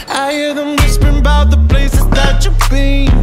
I hear them whispering about the places that you've been.